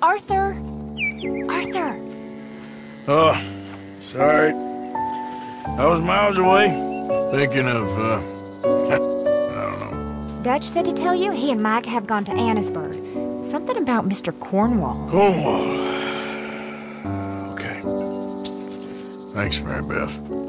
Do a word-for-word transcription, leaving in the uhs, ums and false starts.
Arthur! Arthur! Oh, sorry. I was miles away, thinking of, uh, I don't know. Dutch said to tell you he and Mike have gone to Annesburg. Something about Mister Cornwall. Cornwall. Okay. Thanks, Mary Beth.